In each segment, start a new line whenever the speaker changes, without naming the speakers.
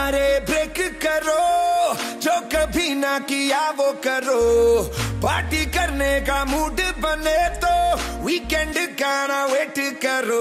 सारे ब्रेक करो, जो कभी ना किया वो करो, पार्टी करने का मूड बने तो वीकेंड का ना वेट करो।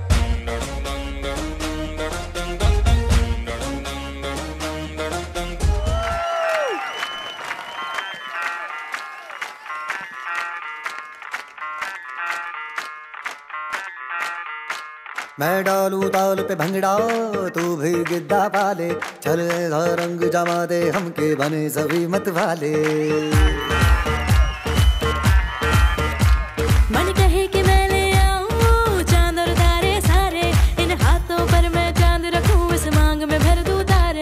मैं डालू ताल पे भंगड़ा, तू भी गिद्दा पाले, चल ऐसा रंग जमा दे हमके बने सभी मत वाले।
मन कहे कि मैं ले आऊं चांद और तारे सारे, इन हाथों पर मैं चांद रखूं, इस मांग में भर दूं तारे।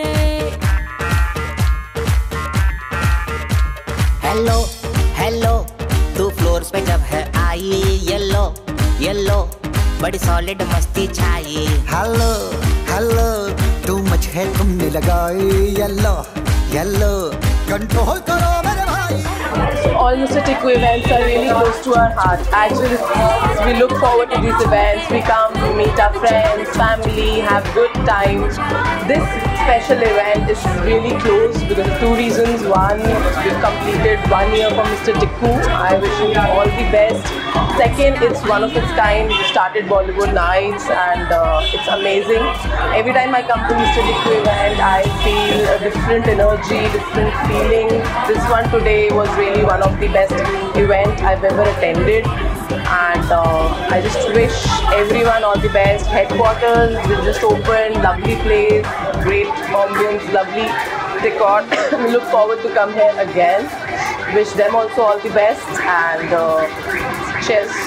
हेलो हेलो, तू फ्लोर पे जब है आई, येलो येलो बड़ी सॉलिड मस्ती छाई।
हेलो हेलो, तू मच है तुमने लगाई, येलो येलो कंट्रोल करो मेरे भाई।
All Mister Tikku events are really close to our heart. Actually, we look forward to these events. We come, we meet our friends, family, have good times. This special event is really close because of two reasons. One, we've completed 1 year for Mister Tikku. I wish him all the best. Second, it's one of its kind. We started Bollywood Nights and it's amazing. Every time I come to Mister Tikku event, I feel a different energy, different feeling. This one today was really one of the best event I've ever attended, and I just wish everyone all the best. Headquarters will just open, lovely place, great ambience, lovely decor. We look forward to come here again. Wish them also all the best, and cheers.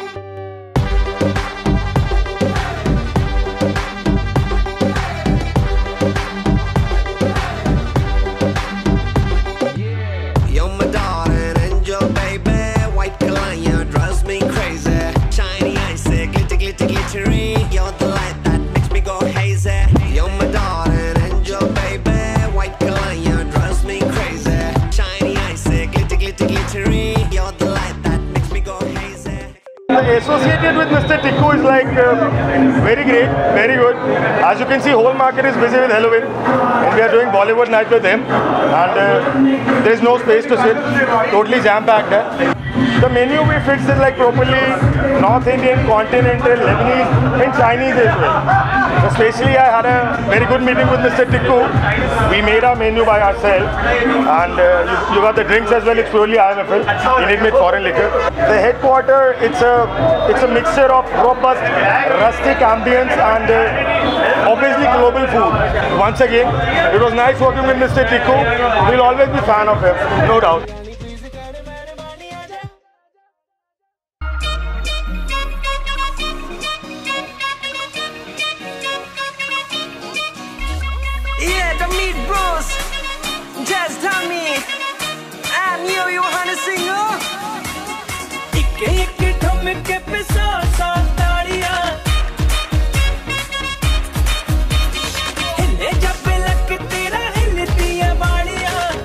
Associated with Mister Tikku is like very great, very good. As you can see, whole market is busy with Halloween, and we are doing Bollywood night with him, and there is no space to sit, totally jam-packed. The menu we fixed it like properly, North Indian, Continental, Lebanese, and Chinese as well. Especially I had a very good meeting with Mister Tikku. We made our menu by ourselves, and you got the drinks as well. It's purely IMFL, Indian made foreign liquor. The headquarter, it's a mixture of robust, rustic ambience and obviously global food. Once again, it was nice working with Mister Tikku. We'll always be fan of him, no doubt.
Yeah, the meat bros, just tell me, I'm you wanna sing, oh? Ikke ikke dhumke pe sa taaliyan, hille jab lak tera hilltiya baaliyan.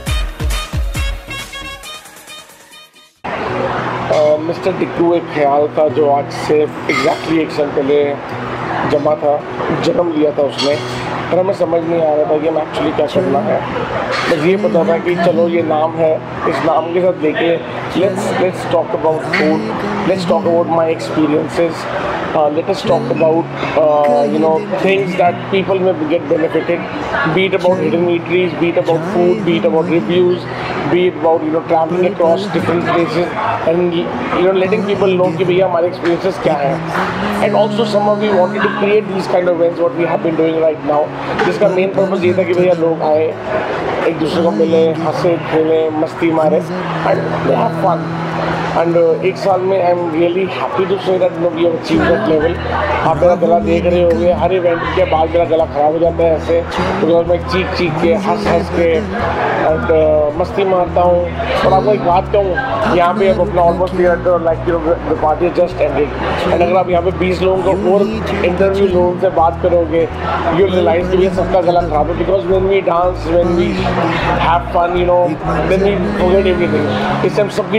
Mister Tikku एक ख्याल था जो आज से exactly 1 साल पहले जमा था, जन्म लिया था उसने, पर हमें समझ नहीं आ रहा था कि हमें एक्चुअली क्या करना है। बस ये पता था कि चलो ये नाम है, इस नाम के साथ लेके let's talk about food, let's talk about my experiences, let us talk about things that people may get benefited, be it about hidden eateries, be it about food, be it about reviews, be it about traveling across different places and letting people know कि भैया हमारे experiences क्या हैं. And also somehow we wanted to create these kind of events what we have been doing right now, जिसका main purpose ये था कि भैया लोग आए, एक दूसरे को मिले, हंसे खेले, मस्ती मारे and they have fun. And 1 साल में I am really happy to say that we have achieved that level. आप मेरा गला देख रहे होंगे, हर इवेंट के बाद मेरा गला ख़राब हो जाता है ऐसे, तो मैं चीख के हंस के एंड मस्ती मारता हूँ. और आपको एक बात कहूँ, यहाँ पे अब अपना almost like the party just ended, and अगर आप यहाँ पे 20 लोगों को और इंटरव्यू लोगों से बात करोगे, यू रियलाइज कि ये सबका गला ख़राब है, because when we dance, when we have fun, then we forget everything. इससे हम सबकी टांगें दर्द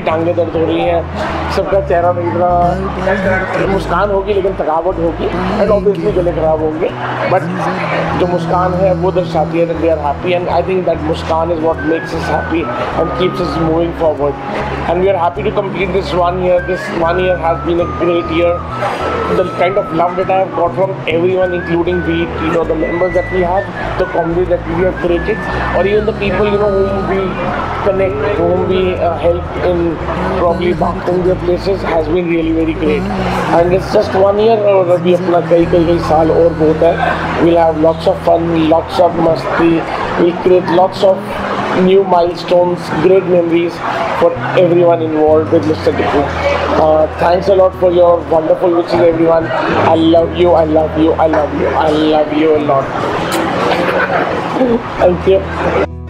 बात हो रही है, सबका चेहरा में इतना मुस्कान होगी लेकिन थकावट होगी एंड ऑब्वियसली गले खराब होंगे, बट जो मुस्कान है वो दर्शाती है that we are happy and I think that Muskaan is what makes us happy and keeps us moving forward and we are happy to complete this 1 year. This 1 year has been a great year. The kind of love that I have got from everyone, including the members that we have, the community that we have created, or even the people whom we connect, whom we help in probably marketing their places, has been really very great. And it's just 1 year, और अभी अपना कई साल और बहुत है. We'll have lots of fun, lots of masti. We'll create lots of new milestones, great memories for everyone involved with Mister Tikku. Thanks a lot for your wonderful wishes, everyone. I love you, I love you, I love you, I love you a lot. Thank you.